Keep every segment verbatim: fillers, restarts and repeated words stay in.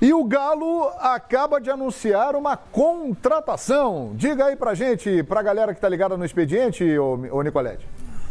E o Galo acaba de anunciar uma contratação. Diga aí pra gente, pra galera que tá ligada no expediente, ô, ô Nicolete.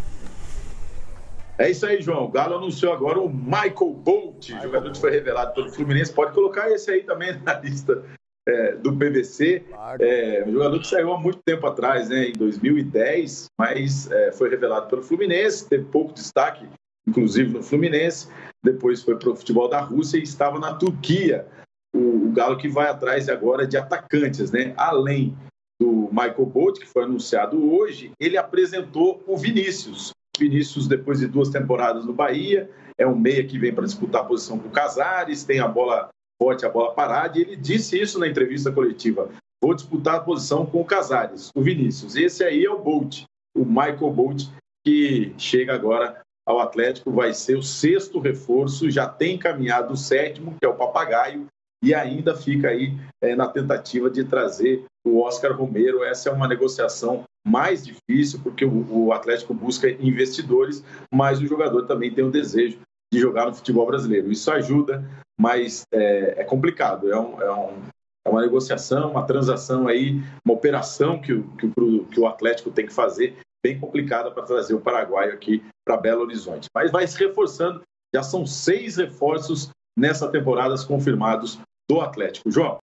É isso aí, João. O Galo anunciou agora o Michael Bolt, Michael jogador Bolt. que foi revelado pelo Fluminense. Pode colocar esse aí também na lista é, do P V C. É, um jogador que saiu há muito tempo atrás, né, em dois mil e dez, mas é, foi revelado pelo Fluminense, teve pouco destaque, inclusive no Fluminense. Depois foi para o futebol da Rússia e estava na Turquia. O, o Galo que vai atrás agora de atacantes, né? Além do Michael Bolt, que foi anunciado hoje, ele apresentou o Vinícius. Vinícius, depois de duas temporadas no Bahia, é um meia que vem para disputar a posição com o Casares, tem a bola forte, a bola parada, e ele disse isso na entrevista coletiva: vou disputar a posição com o Casares, o Vinícius. Esse aí é o Bolt, o Michael Bolt, que chega agora ao Atlético, vai ser o sexto reforço, já tem encaminhado o sétimo, que é o Papagaio, e ainda fica aí é, na tentativa de trazer o Oscar Romero. Essa é uma negociação mais difícil, porque o, o Atlético busca investidores, mas o jogador também tem o desejo de jogar no futebol brasileiro. Isso ajuda, mas é, é complicado. É, um, é, um, é uma negociação, uma transação aí, uma operação que o, que o, que o Atlético tem que fazer, bem complicada para trazer o paraguaio aqui para Belo Horizonte. Mas vai se reforçando, já são seis reforços nessa temporada confirmados do Atlético. João.